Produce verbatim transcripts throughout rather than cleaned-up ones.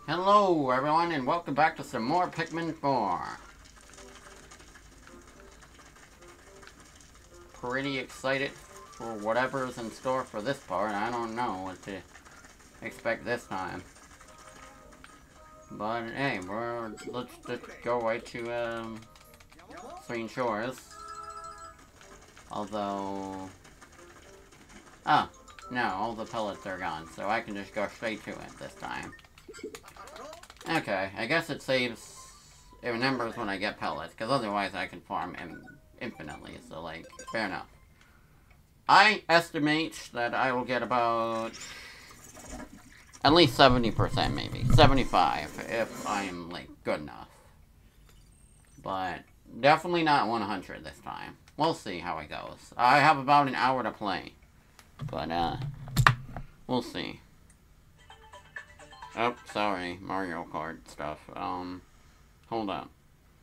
Hello everyone and welcome back to some more Pikmin four. Pretty excited for whatever's in store for this part. I don't know what to expect this time. But hey, we're let's just go right to um Serene Shores. Although oh, no, all the pellets are gone, so I can just go straight to it this time. Okay, I guess it saves, it remembers when I get pellets, because otherwise I can farm in infinitely, so like, fair enough. I estimate that I will get about at least seventy percent maybe, seventy-five if I'm like good enough. But definitely not one hundred this time. We'll see how it goes. I have about an hour to play, but uh, we'll see. Oh, sorry, Mario Kart stuff. Um, hold on.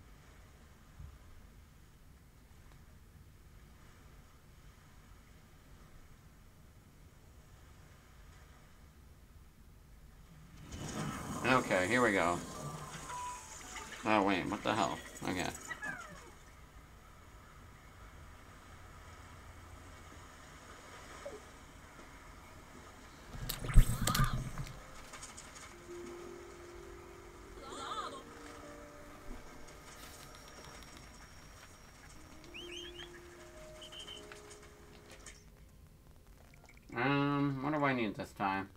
Okay, here we go. Oh, wait, what the hell? Okay. Um, what do I need this time?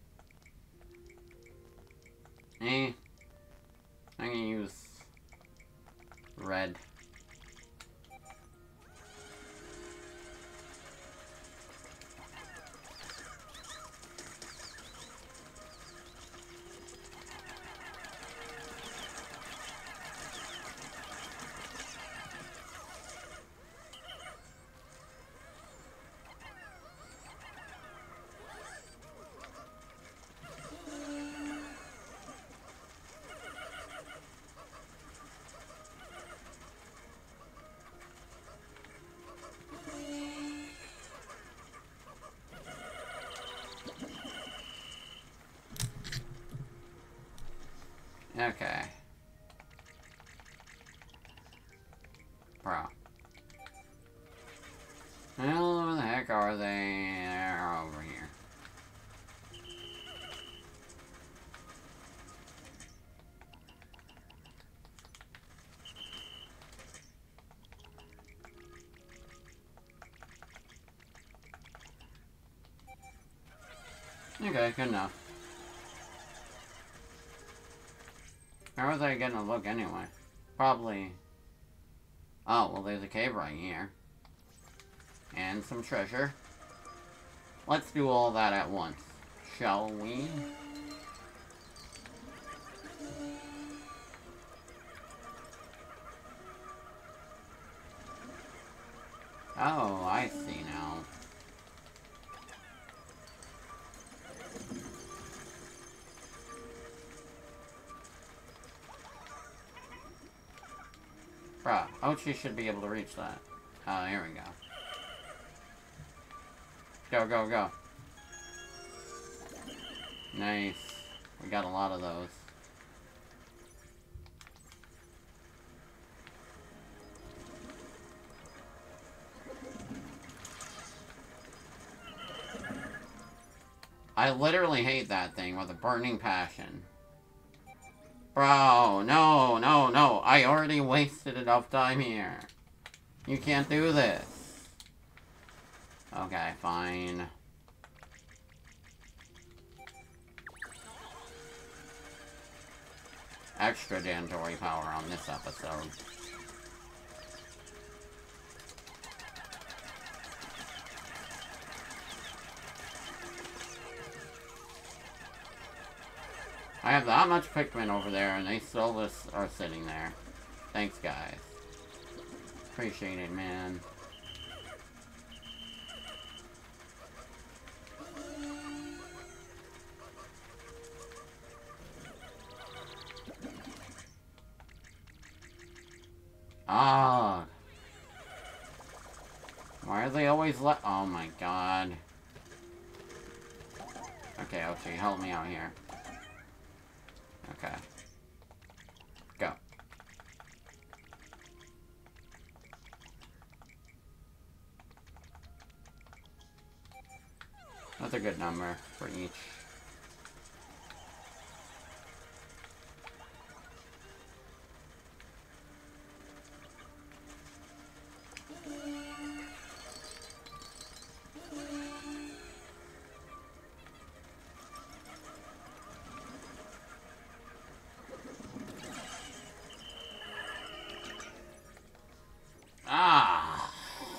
Eh. I'm gonna use red. Okay. Bro. Well, where the heck are they? They're over here. Okay, good enough. How was I getting a look anyway? Probably... Oh, well there's a cave right here. And some treasure. Let's do all that at once, shall we? Oh, I see now. Bruh, Ochi should be able to reach that. Oh, here we go. Go, go, go. Nice. We got a lot of those. I literally hate that thing with a burning passion. Bro, no, no, no. I already wasted enough time here. You can't do this. Okay, fine. Extra Dandory power on this episode. I have that much Pikmin over there, and they still just are sitting there. Thanks, guys. Appreciate it, man. Ah. Why are they always let- Oh my god. Okay, okay, help me out here. Okay. Go. That's a good number for each. Ah!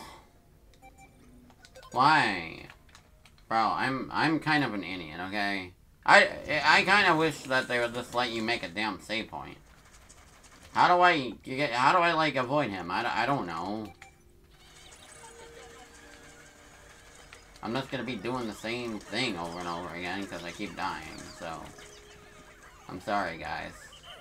Why? Bro, I'm I'm kind of an idiot, okay? I I kind of wish that they would just let you make a damn save point. How do I you get? How do I like avoid him? I, I don't know. I'm just gonna be doing the same thing over and over again because I keep dying. So I'm sorry, guys.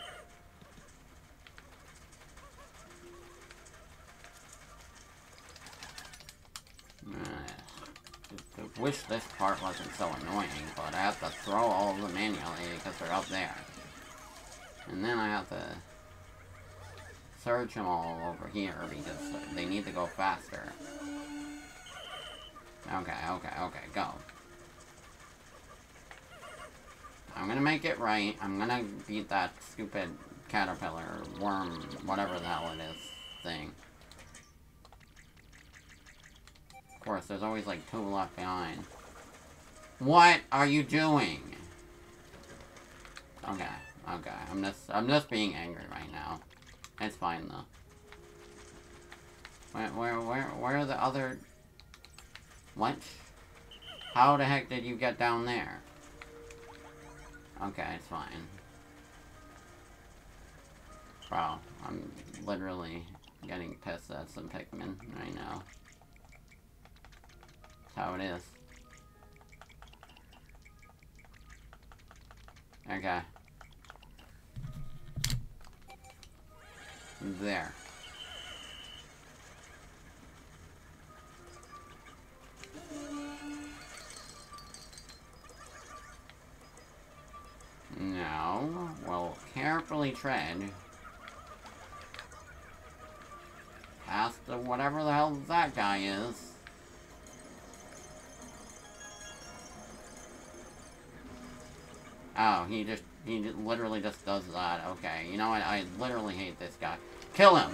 I wish this part wasn't so annoying, but I have to throw all of them manually because they're up there. And then I have to search them all over here because they need to go faster. Okay, okay, okay, go. I'm gonna make it right. I'm gonna beat that stupid caterpillar, worm, whatever the hell it is, thing. Of course, there's always like two left behind. What are you doing? Okay, okay. I'm just I'm just being angry right now. It's fine though. Where where where where are the other What? How the heck did you get down there? Okay, it's fine. Wow, I'm literally getting pissed at some Pikmin right now. That's how it is. Okay. There. Now, we'll carefully tread past the whatever the hell that guy is. Oh, he just, he literally just does that. Okay, you know what? I literally hate this guy. Kill him!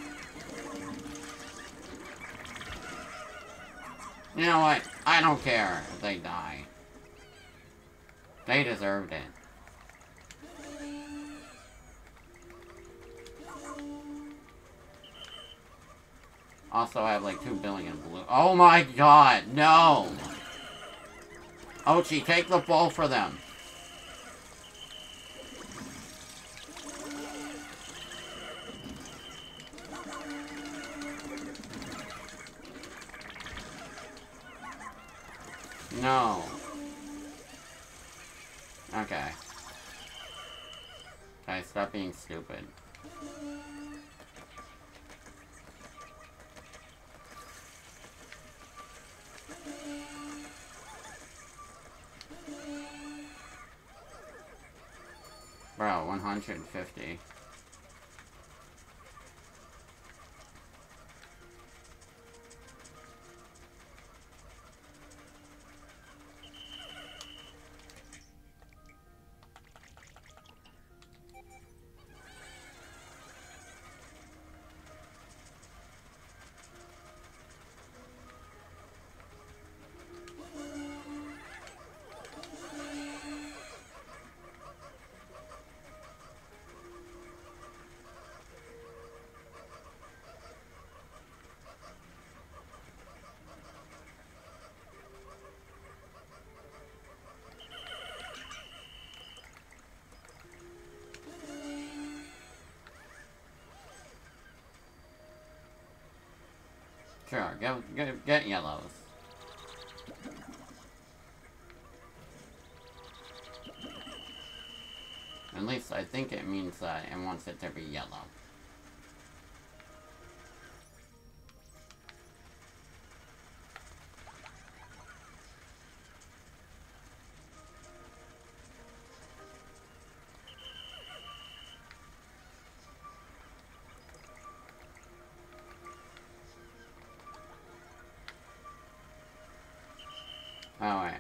You know what? I don't care if they die. They deserved it. Also, I have like two billion blue. Oh my god, no! Ochi, take the ball for them. No. Okay. Okay, stop being stupid. Bro, one hundred fifty. Sure, get, get, get yellows. At least I think it means that it wants it to be yellow. Oh, wait.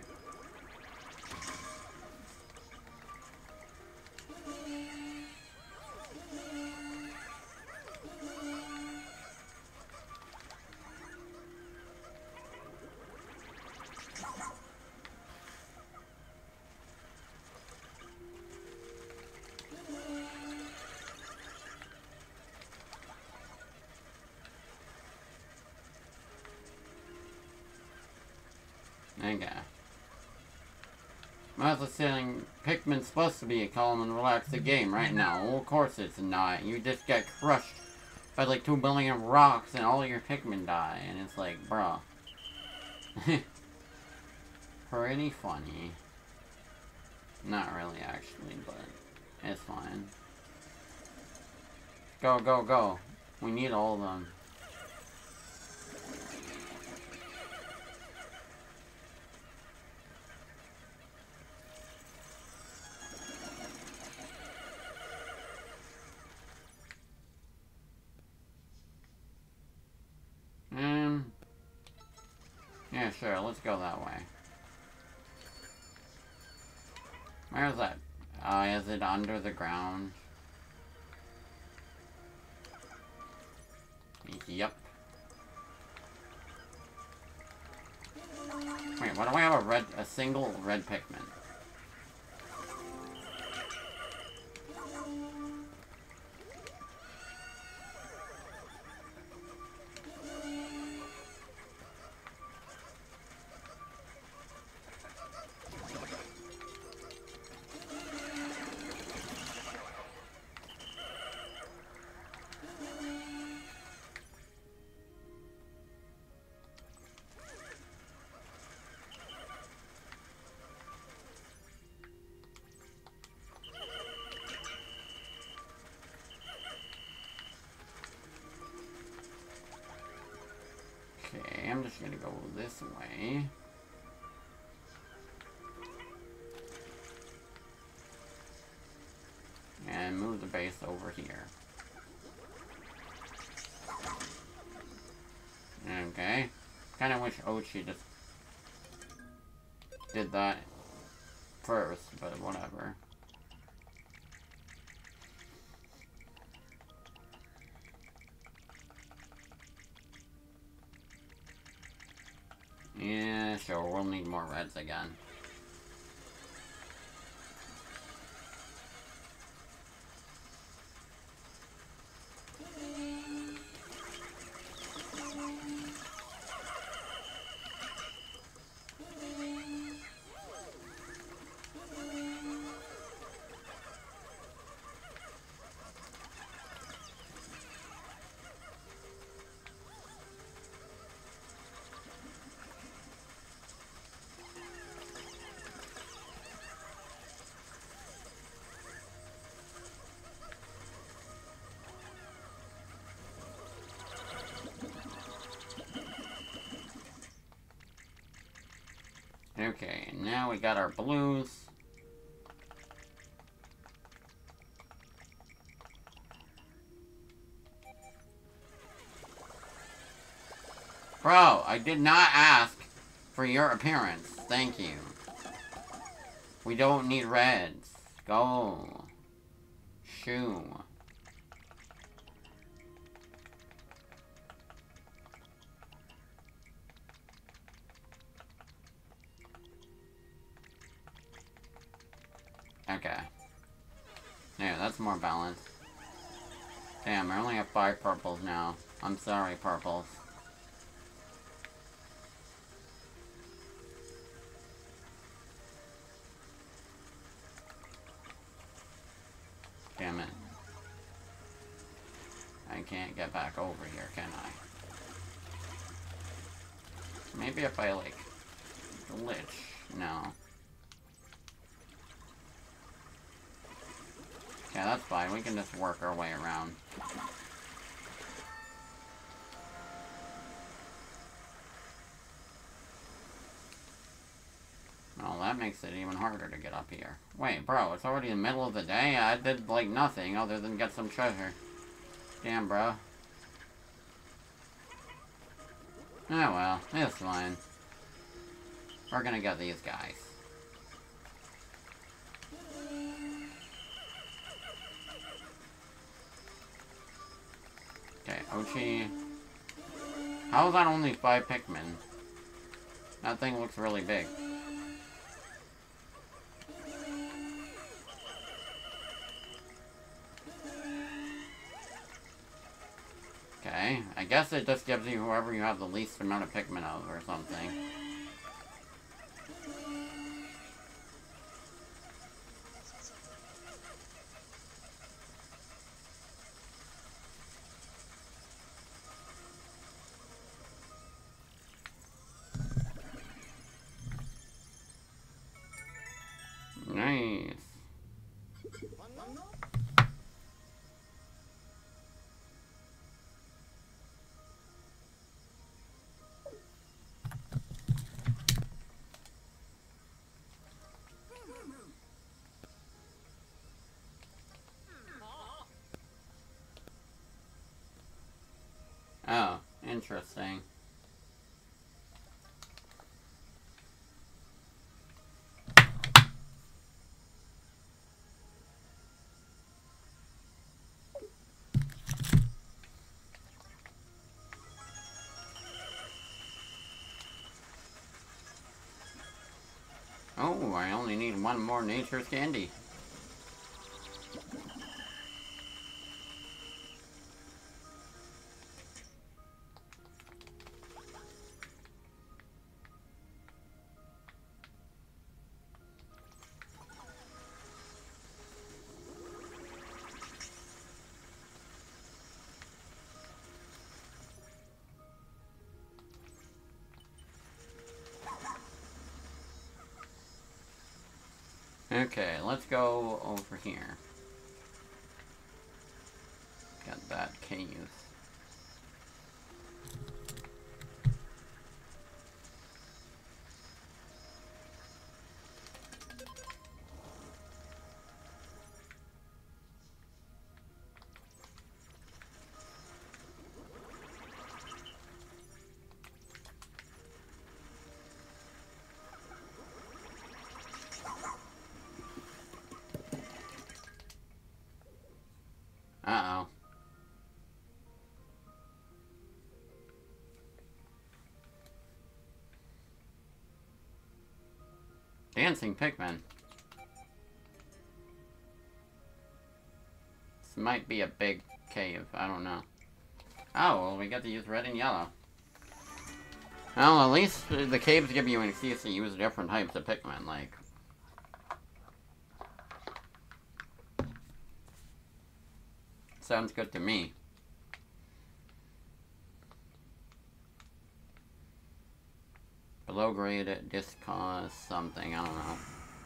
Okay. Mostly saying Pikmin's supposed to be a calm and relaxed game right now. Well, of course it's not. You just get crushed by like two billion rocks and all your Pikmin die. And it's like, bruh. Pretty funny. Not really, actually, but it's fine. Go, go, go. We need all of them. Um, yeah, sure, let's go that way. Where's that? Uh, is it under the ground? Yep. Wait, why do I have a red, a single red Pikmin? Okay, I'm just gonna go this way. And move the base over here. Okay. Kinda wish Ochi just did that first, but whatever. Yeah, sure, we'll need more reds again. Okay, now we got our blues. Bro, I did not ask for your appearance. Thank you. We don't need reds. Go. Shoo. Okay. Yeah, that's more balanced. Damn, I only have five purples now. I'm sorry, purples. Damn it. I can't get back over here, can I? Maybe if I, like, glitch. No. Yeah, that's fine. We can just work our way around. Well, that makes it even harder to get up here. Wait, bro, it's already the middle of the day? I did, like, nothing other than get some treasure. Damn, bro. Oh, well. It's fine. We're gonna get these guys. Okay, Ochi. How is that only five Pikmin? That thing looks really big. Okay, I guess it just gives you whoever you have the least amount of Pikmin of or something. Nice. Oh, interesting. Oh, I only need one more nature's candy. Okay, let's go over here. Got that cave. Uh-oh. Dancing Pikmin. This might be a big cave. I don't know. Oh, well, we get to use red and yellow. Well, at least the caves give you an excuse to use different types of Pikmin, like... Sounds good to me. Below grade disco something, I don't know.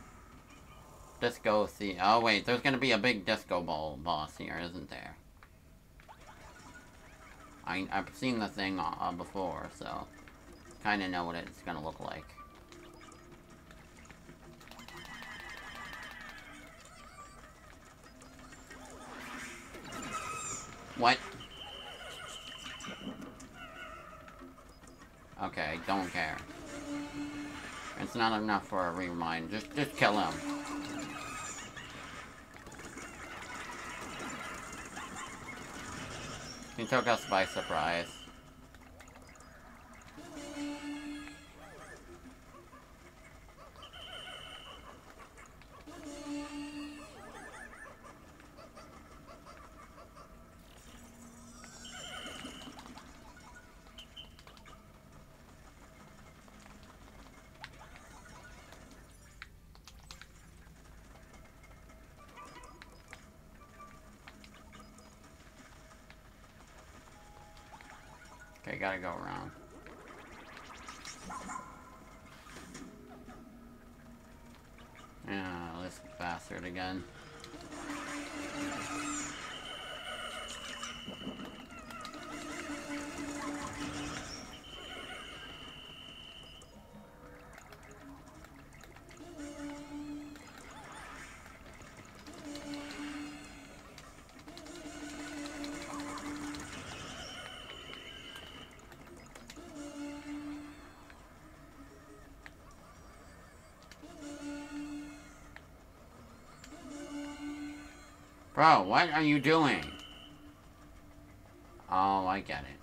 Disco see oh wait, there's gonna be a big disco ball boss here, isn't there? I, I've seen the thing uh, before, so kinda know what it's gonna look like. What? Okay, don't care. It's not enough for a remind. Just, just kill him. He took us by surprise. Okay, gotta go around. Yeah, this bastard again. Bro, what are you doing? Oh, I get it.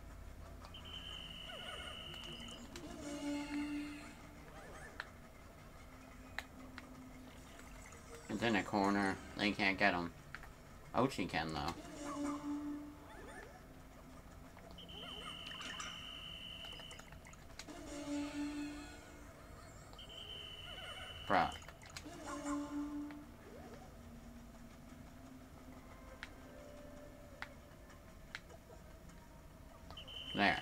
It's in a corner. They can't get him. Oh, she can, though. Bruh. There.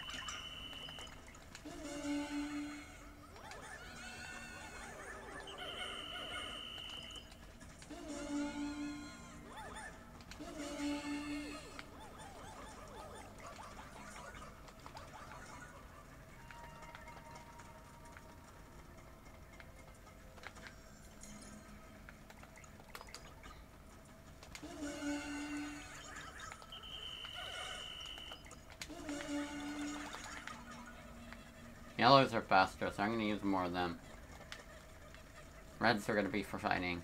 Yellows are faster, so I'm going to use more of them. Reds are going to be for fighting.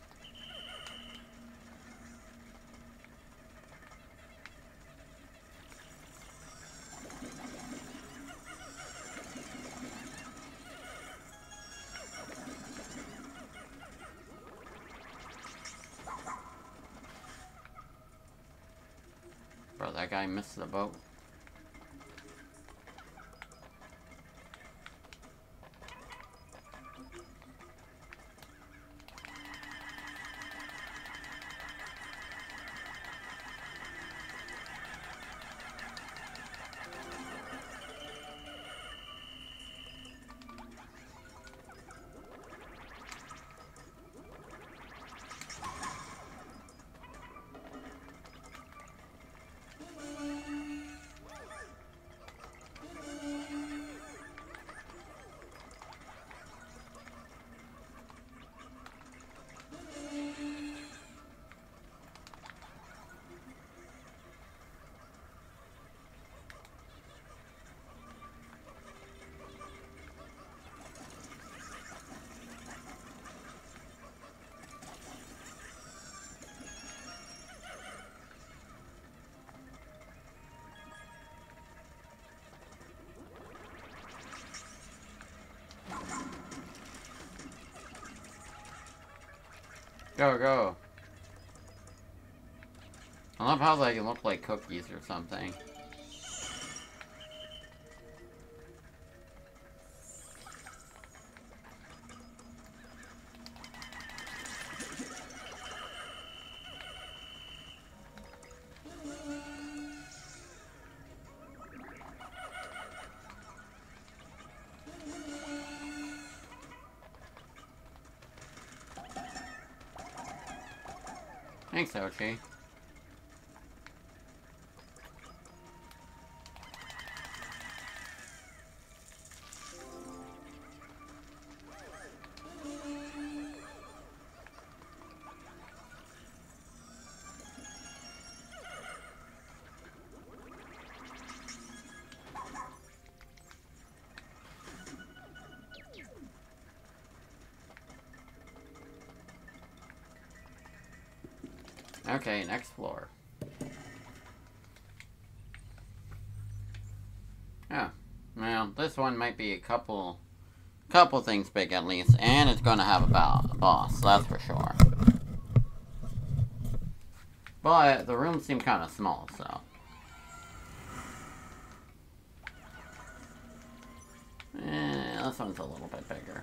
Bro, that guy missed the boat. Go, go. I love how they look like cookies or something. Thanks, Ochi. Okay, next floor. Oh, well, this one might be a couple, couple things big at least, and it's gonna have a boss, that's for sure. But the rooms seem kind of small, so. Eh, this one's a little bit bigger.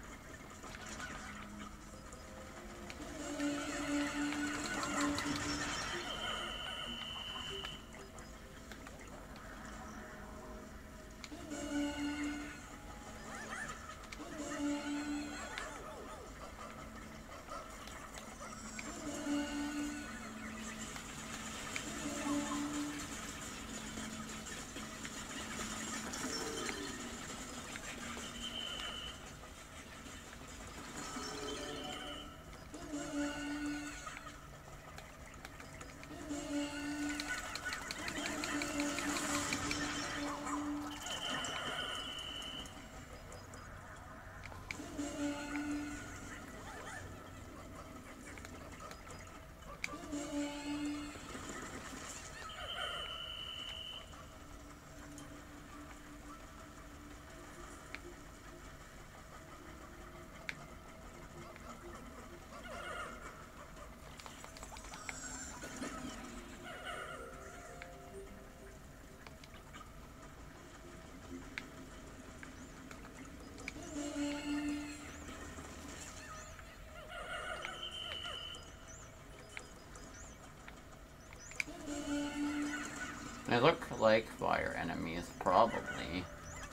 They look like fire enemies, probably.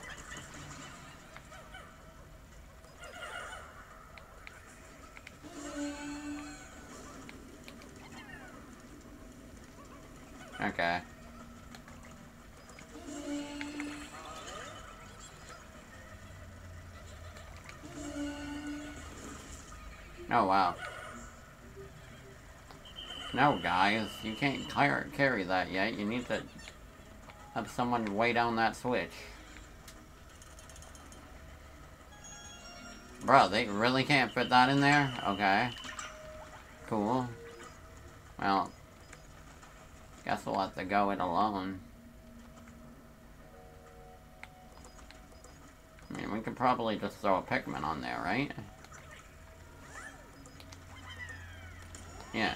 Okay. Oh, wow. No, guys, you can't carry that yet. You need to have someone weigh down that switch. Bro, they really can't fit that in there? Okay. Cool. Well, guess we'll have to go it alone. I mean, we could probably just throw a Pikmin on there, right? Yeah.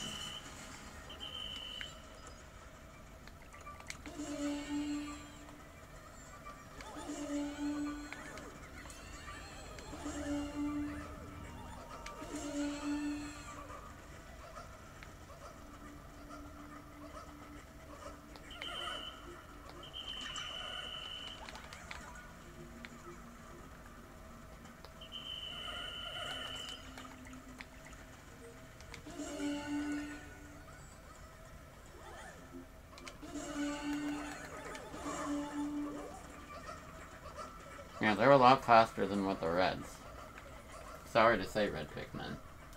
Yeah, they're a lot faster than with the reds. Sorry to say, red Pikmin.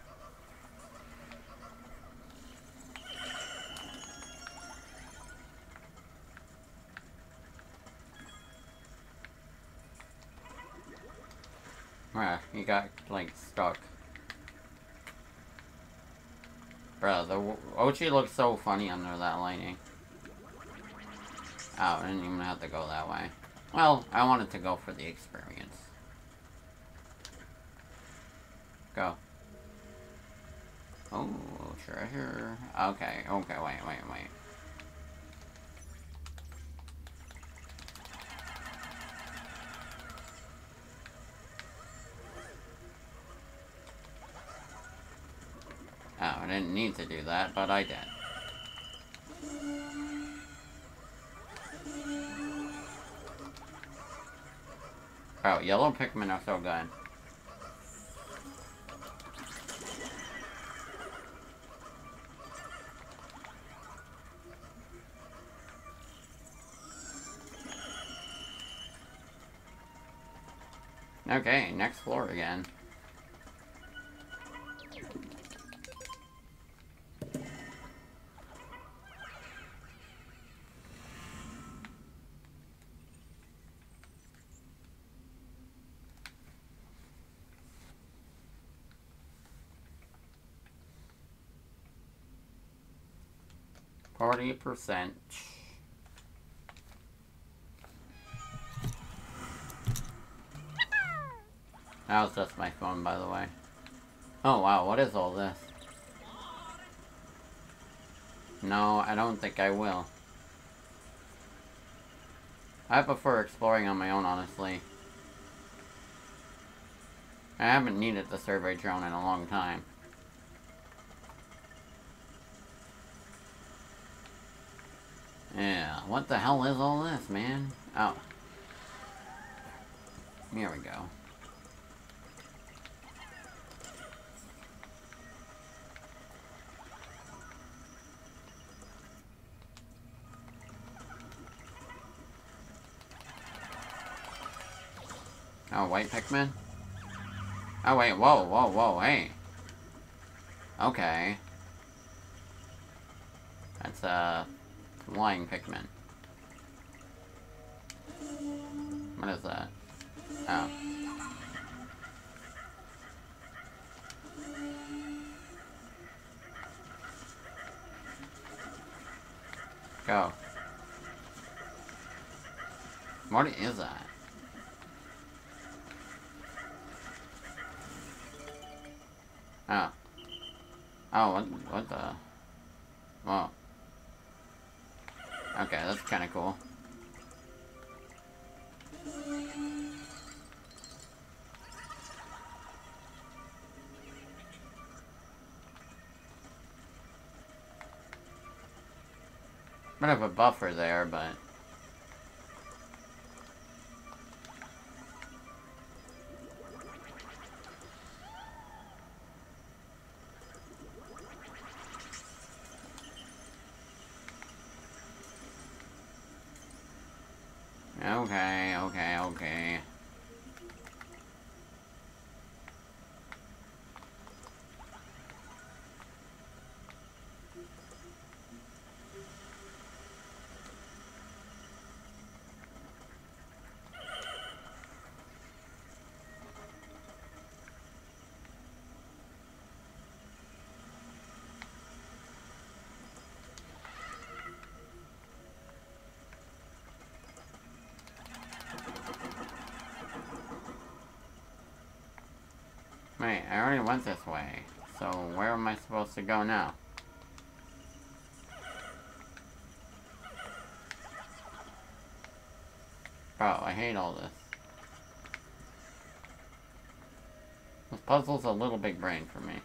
Ah, you got, like, stuck. Bro, the Ochi looks so funny under that lighting. Oh, I didn't even have to go that way. Well, I wanted to go for the experience. Go. Oh, treasure. Okay, okay, wait, wait, wait. Oh, I didn't need to do that, but I did. Oh, yellow Pikmin are so good. Okay, next floor again. forty percent. That was just my phone, by the way. Oh wow, what is all this? No, I don't think I will. I prefer exploring on my own, honestly. I haven't needed the survey drone in a long time. Yeah, what the hell is all this, man? Oh. Here we go. Oh, white Pikmin? Oh, wait, whoa, whoa, whoa, hey. Okay. That's, uh, flying Pikmin. What is that? Oh. Go. What is that? Oh. Oh, what, what the? Whoa. Okay, that's kinda cool. Bit of a buffer there, but... Okay, okay, okay. Wait, I already went this way, so where am I supposed to go now? Bro, I hate all this. This puzzle's a little big brain for me.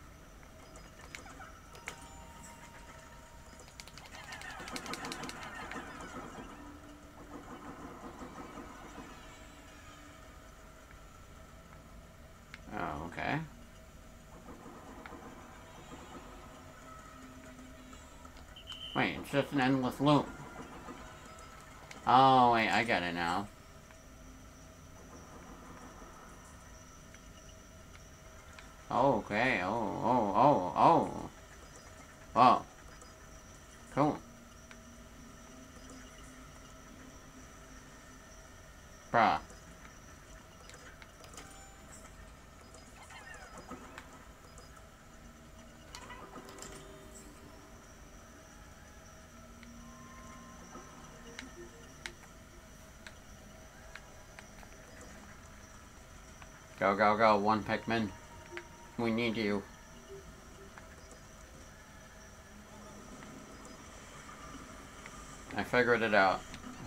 Oh, okay. Wait, it's just an endless loop. Oh, wait, I get it now. Oh, okay, oh, oh, oh, oh. Oh. Cool. Bruh. Go, go, go, one Pikmin. We need you. I figured it out.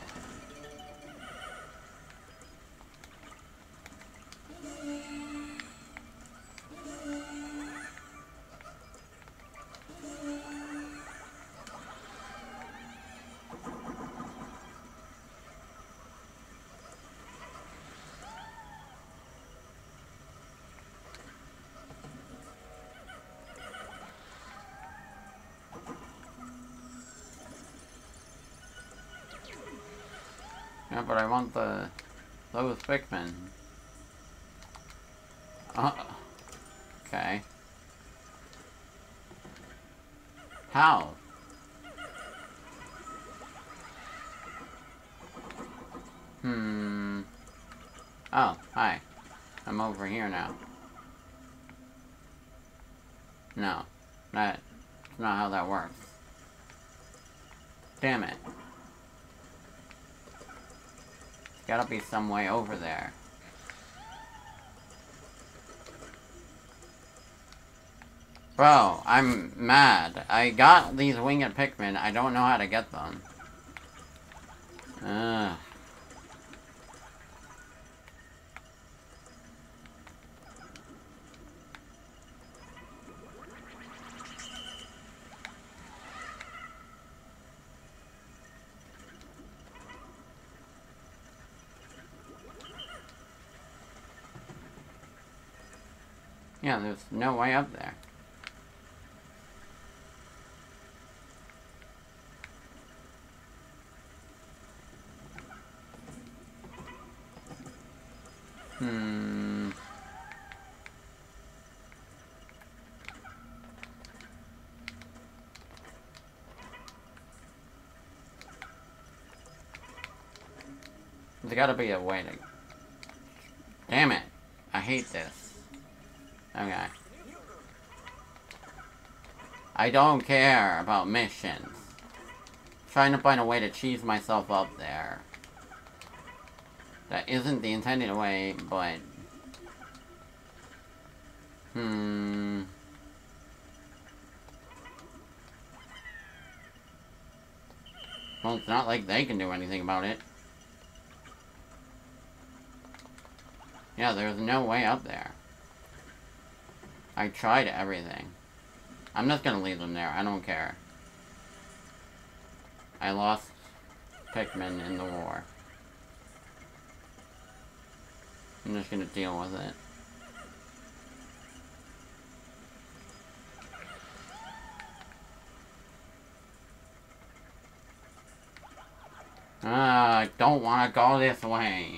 Yeah, but I want the those Pikmin. Uh, okay. How? Hmm. Oh, hi. I'm over here now. No. That's not how that works. Damn it. Gotta be some way over there. Bro, I'm mad. I got these winged Pikmin. I don't know how to get them. Ugh. Yeah, there's no way up there. Hmm. There's gotta be a way to... Damn it. I hate this. Okay. I don't care about missions. I'm trying to find a way to cheese myself up there. That isn't the intended way, but... Hmm... Well, it's not like they can do anything about it. Yeah, there's no way up there. I tried everything. I'm just gonna leave them there. I don't care. I lost Pikmin in the war. I'm just gonna deal with it. Ah, I don't want to go this way.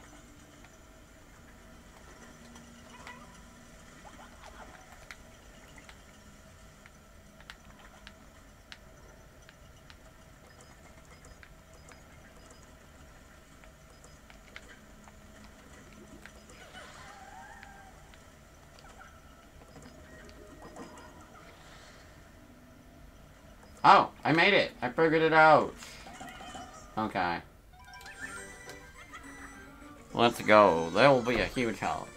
Oh, I made it! I figured it out! Okay. Let's go. That will be a huge help.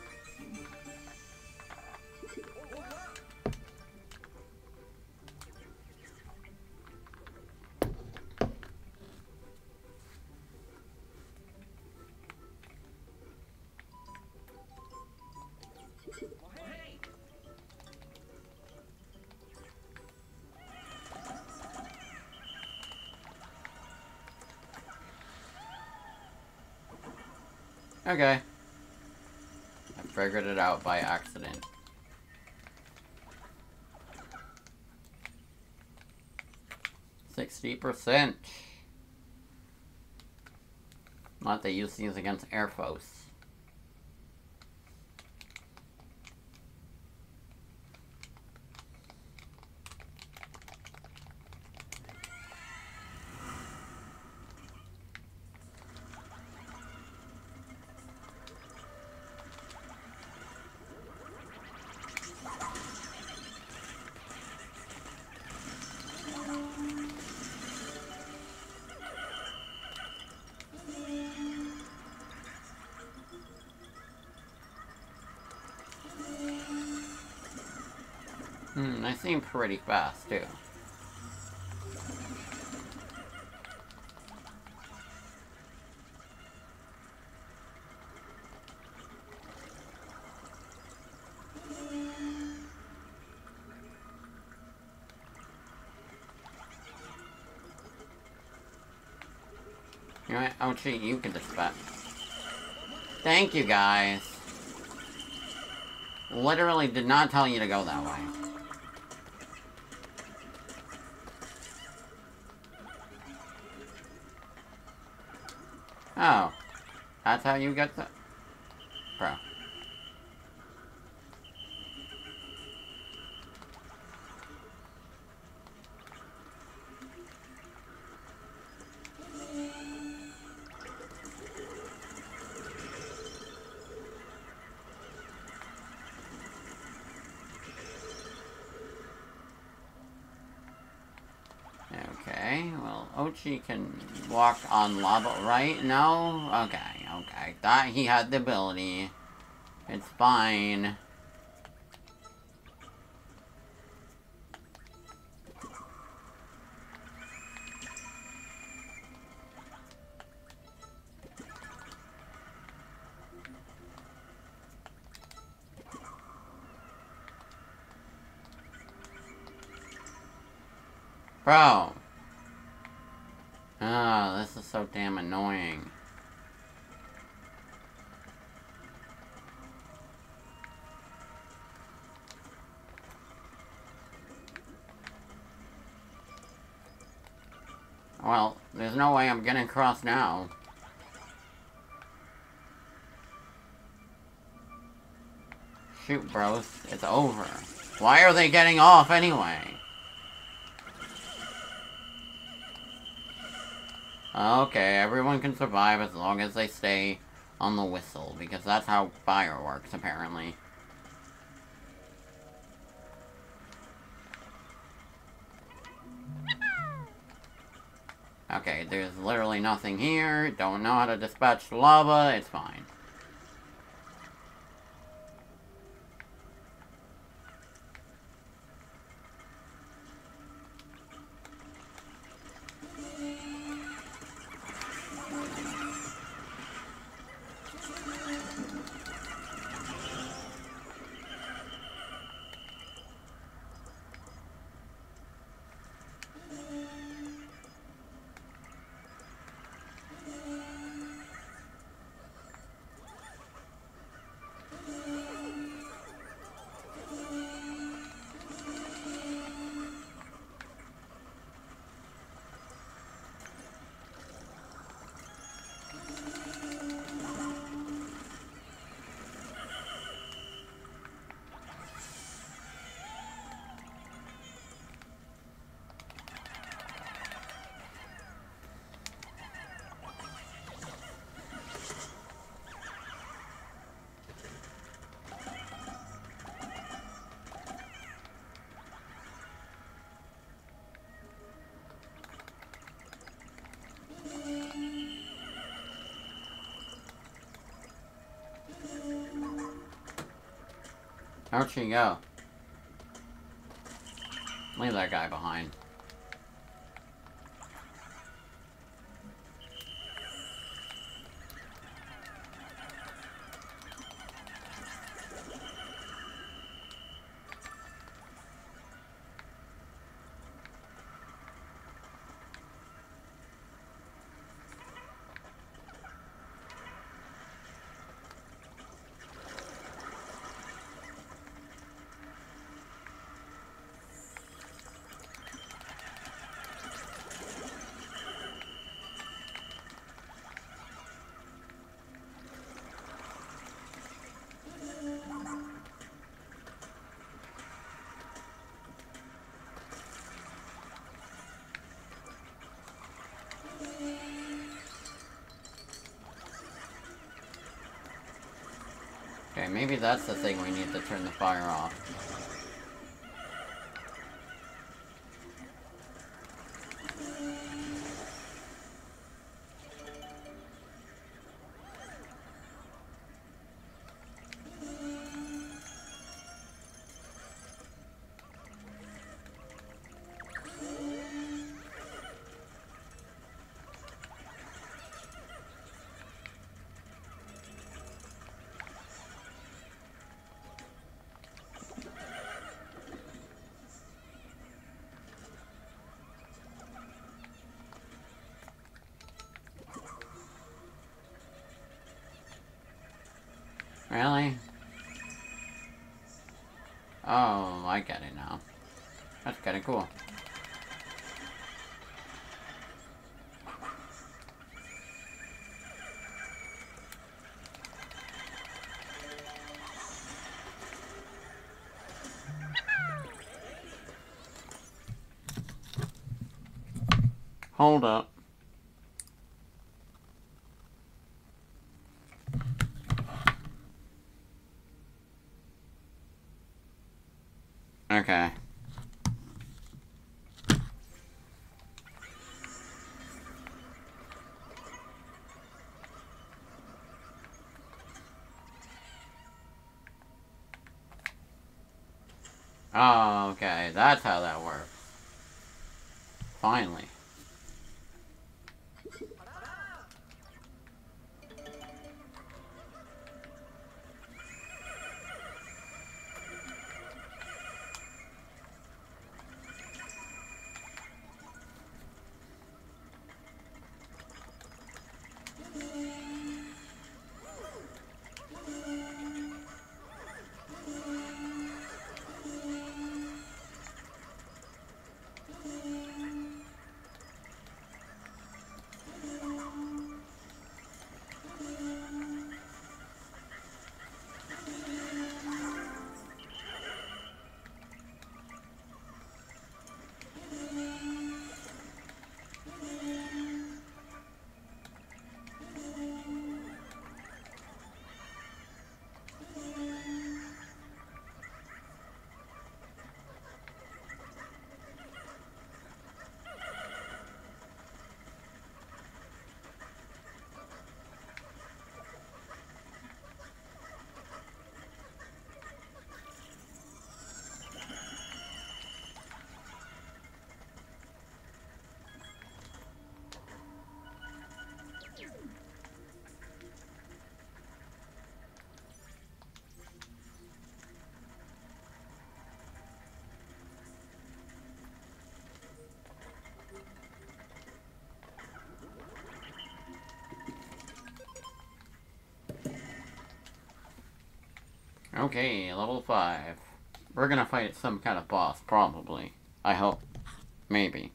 Okay. I figured it out by accident. Sixty percent. Not they use these against air foes. Hmm, they seem pretty fast, too. You know what? Oh, gee, you can dispatch. Thank you, guys. Literally did not tell you to go that way. Oh. That's how you get the... Bro. Okay, well, Ochi can walk on lava, right? No? Okay, okay. Thought he had the ability. It's fine. Bro. Oh, this is so damn annoying. Well, there's no way I'm getting across now. Shoot, bros. It's over. Why are they getting off anyway? Okay, everyone can survive as long as they stay on the whistle, because that's how fire works, apparently. Okay, there's literally nothing here. Don't know how to dispatch the lava. It's fine. Where'd she go? Leave that guy behind. Okay, maybe that's the thing we need to turn the fire off. Really? Oh, I get it now. That's kinda cool. Hold up. Okay. Oh, okay. That's how that works. Finally. Okay, level five. We're gonna fight some kind of boss, probably. I hope. Maybe.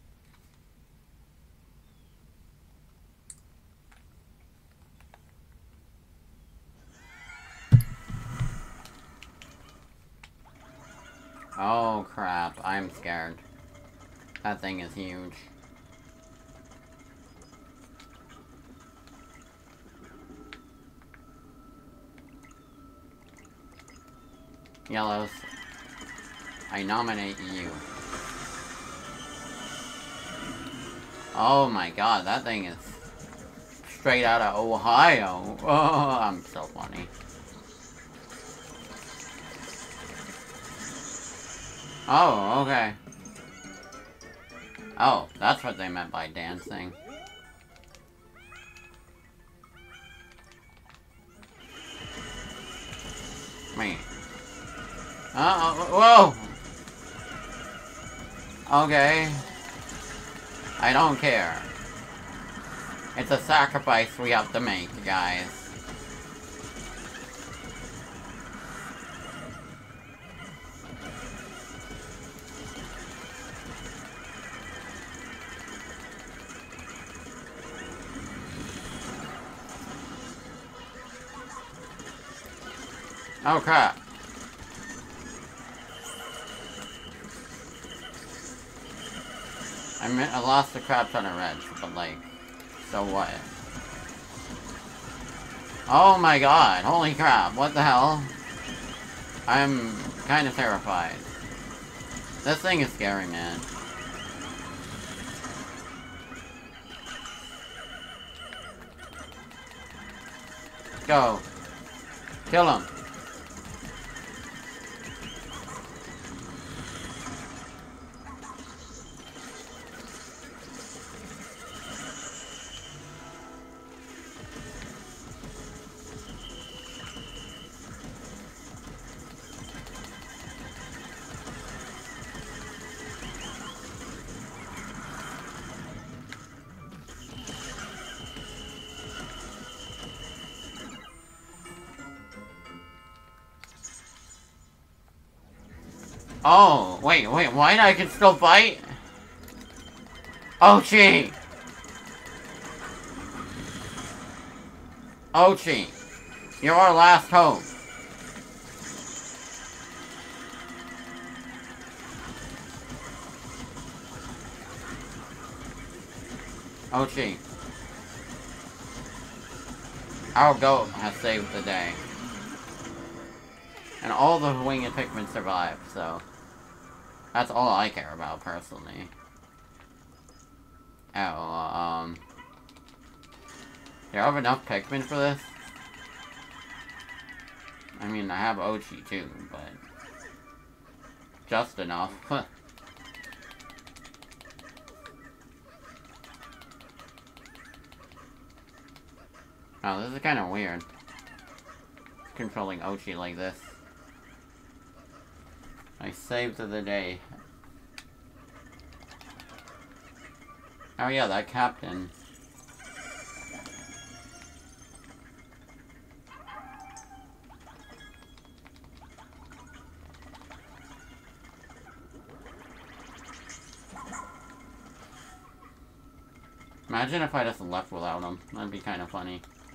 Oh crap, I'm scared. That thing is huge. Yellows, I nominate you. Oh my god, that thing is straight out of Ohio. Oh, I'm so funny. Oh, okay. Oh, that's what they meant by dancing. Me. Uh-oh, whoa! Okay. I don't care. It's a sacrifice we have to make, guys. Oh crap. I, mean, I lost a crap ton of reds, but like, so what? Oh my god, holy crap, what the hell? I'm kind of terrified. This thing is scary, man. Go. Kill him. Oh, wait, wait, what? I can still fight? Ochi! Ochi! You're our last hope. Ochi. Our goat has saved the day. And all the winged Pikmin survived, so... That's all I care about, personally. Oh, um... Do I have enough Pikmin for this? I mean, I have Ochi too, but... Just enough. Oh, this is kind of weird. Controlling Ochi like this. I saved the day. Oh yeah, that captain. Imagine if I just left without him. That'd be kind of funny.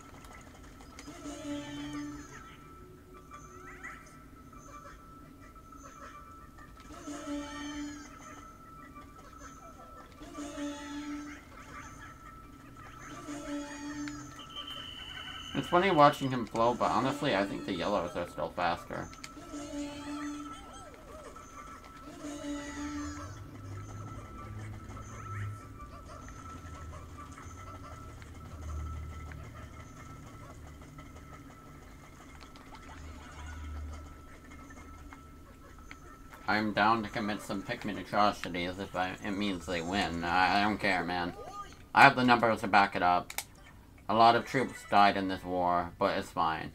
It's funny watching him flow, but honestly, I think the yellows are still faster. I'm down to commit some Pikmin atrocities if I, it means they win. I, I don't care, man. I have the numbers to back it up. A lot of troops died in this war, but it's fine.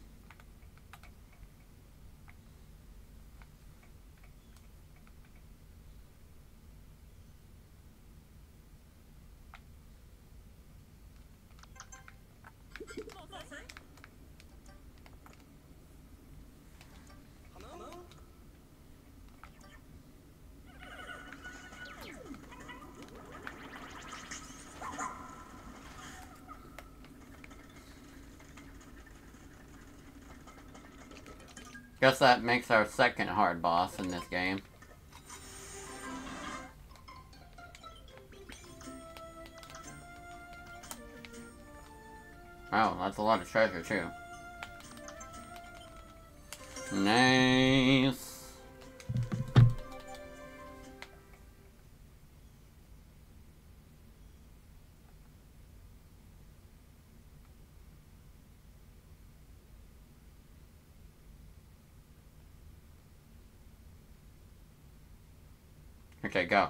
Guess that makes our second hard boss in this game. Oh, that's a lot of treasure too. Nice. Okay, go.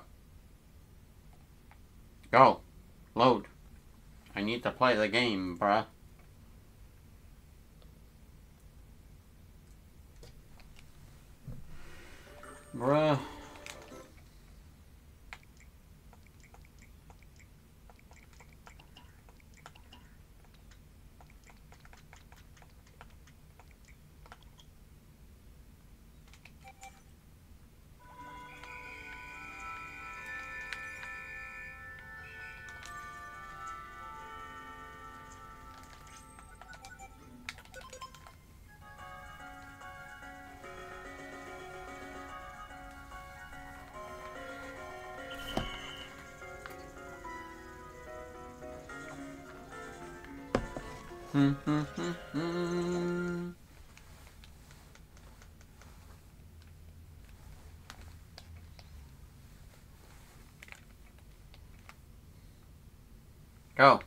Go. Load. I need to play the game, bruh. Bruh. Hmm, hmm, hmm, hmm. Go.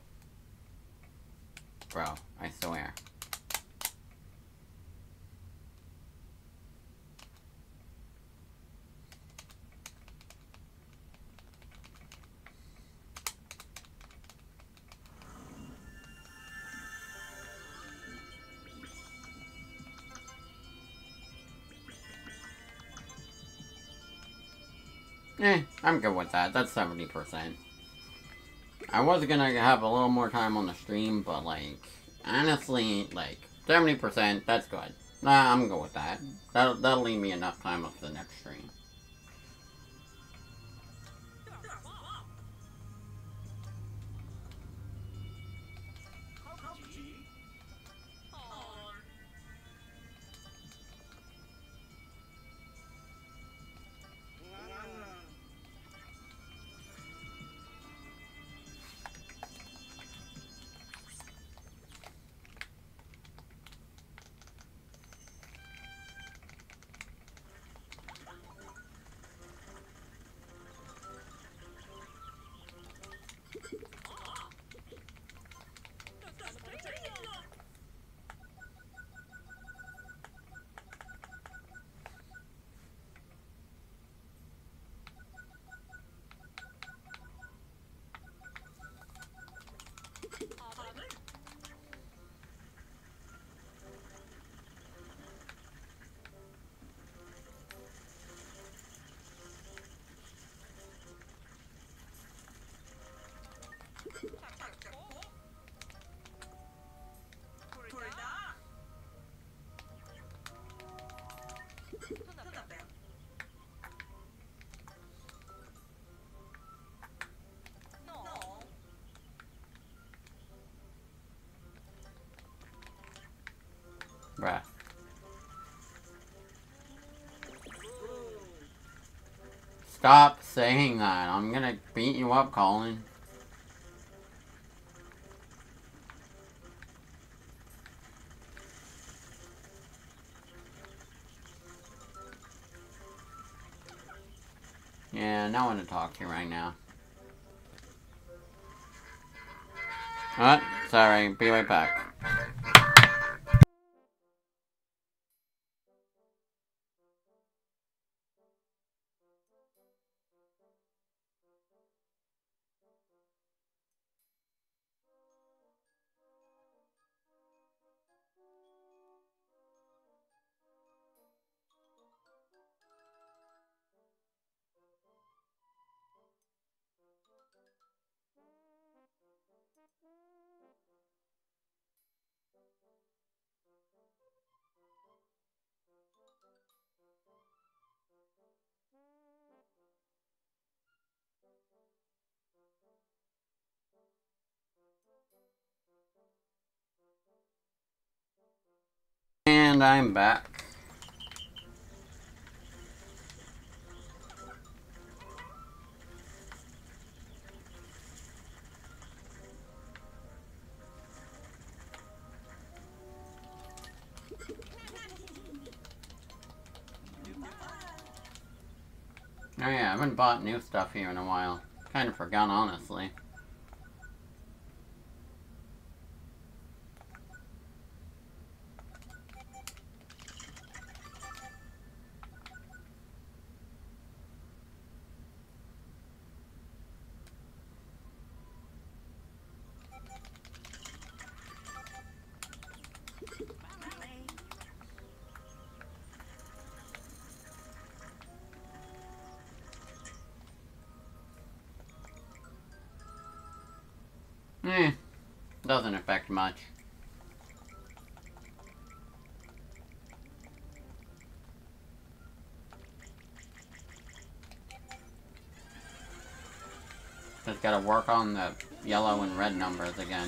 Bro, I swear. Eh, I'm good with that. That's seventy percent. I was gonna have a little more time on the stream, but, like, honestly, like, seventy percent, that's good. Nah, I'm good with that. That'll, that'll leave me enough time up to the next stream. Bruh. Stop saying that. I'm gonna beat you up, Colin. Yeah, no one to talk to right now. What? Sorry, be right back. And I'm back. Oh yeah, I haven't bought new stuff here in a while. Kind of forgot, honestly. Eh, doesn't affect much. Just gotta work on the yellow and red numbers again.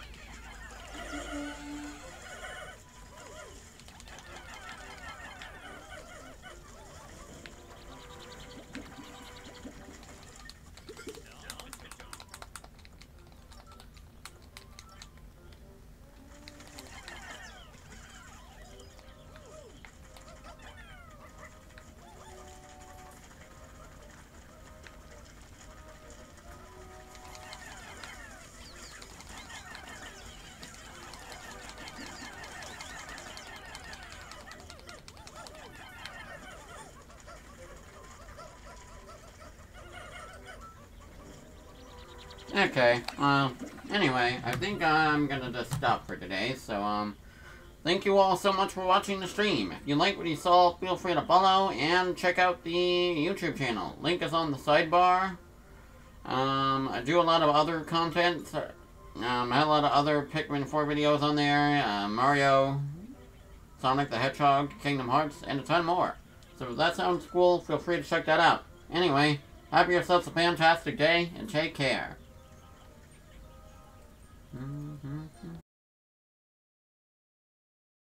Okay, well, anyway, I think I'm gonna just stop for today, so, um, thank you all so much for watching the stream. If you like what you saw, feel free to follow and check out the YouTube channel. Link is on the sidebar. Um, I do a lot of other content. Um, I have a lot of other Pikmin four videos on there, uh, Mario, Sonic the Hedgehog, Kingdom Hearts, and a ton more. So if that sounds cool, feel free to check that out. Anyway, have yourselves a fantastic day, and take care.